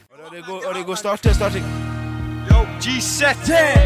Oh, they go, starting. Yo, G7.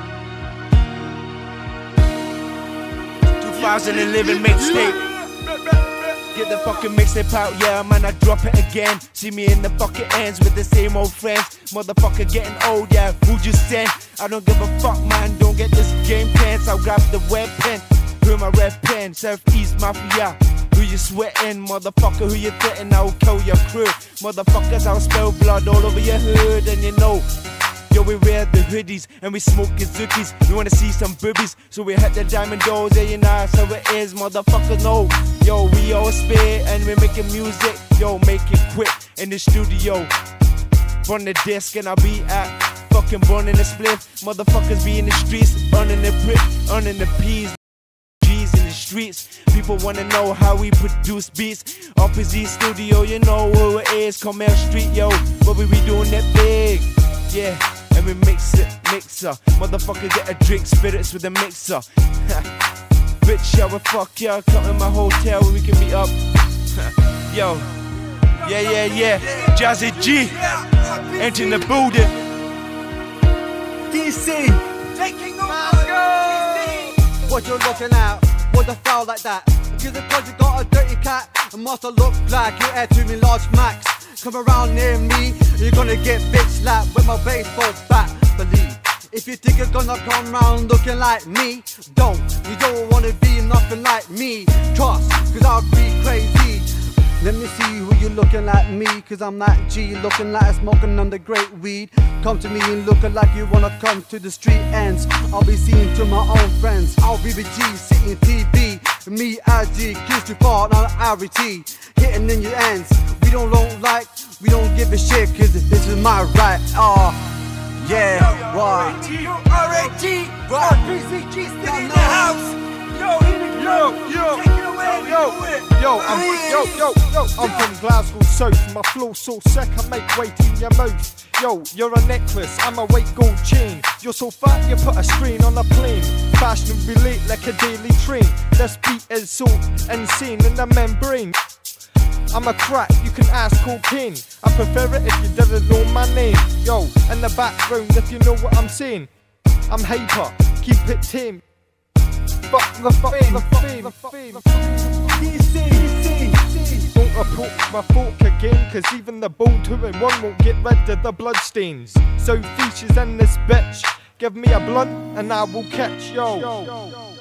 2011 mixtape. Get the fucking mixtape out, yeah, man, I drop it again. See me in the fucking ends with the same old friends. Motherfucker getting old, yeah, who you send? I don't give a fuck, man, don't get this game pants. I'll grab the web pen, who my red pen, Southeast Mafia. Who you sweating, motherfucker, who you threatening, I'll kill your crew. Motherfuckers, I'll spill blood all over your hood, and you know. Yo, we wear the hoodies and we smoking zookies. We wanna see some boobies, so we hit the diamond doors. Yeah, you know that's how it is, motherfucker, no. Yo, we all spit and we making music. Yo, make it quick in the studio. Burn the disc and I'll be at fucking burning the spliff. Motherfuckers be in the streets, earning the brick, earning the peas. G's in the streets. People wanna know how we produce beats. Opposite studio, you know who it is. Commerce Street, yo, but we be doing it big. Yeah. And we mixer. Motherfucker get a drink, spirits with a mixer. Bitch, yeah, we fuck, yeah. Come in my hotel where we can meet up. Yo, yeah. Jazzy G, entering the building. DC, taking over. What you looking at? What the foul like that? Because you got a dirty cat and must look like you add to me large max. Come around near me, you're gonna get bitch slapped with my baseball bat. Believe, if you think you're gonna come round looking like me, don't. You don't wanna be nothing like me. Trust, cause I'll be crazy. Let me see who you looking like me, cause I'm that G, looking like smoking on the great weed. Come to me and looking like you wanna come to the street ends. I'll be seen to my own friends. I'll be the G, sitting TV. Me, IG, kiss too far, not R.E.T. Hitting in your ends. We don't give a shit, cause this is my right. Yeah, right. R.A.T. RPCG still in the house. I'm from Glasgow South. My flow so sick I make weight in your mouth. Yo, you're a necklace, I'm a white gold chain. You're so fat you put a strain on a plane. Fashionably late like a daily train. This beat is so insane in the membrane. I'm a crack, you can ask cocaine. I prefer it if you didn't know my name. Yo, in the background if you know what I'm saying. I'm hyper, keep it tame. Fuck the fame. Don't approach my fork again, cause even the bowl 2 in 1 won't get rid of the bloodstains. So features in this bitch. Give me a blunt and I will catch yo.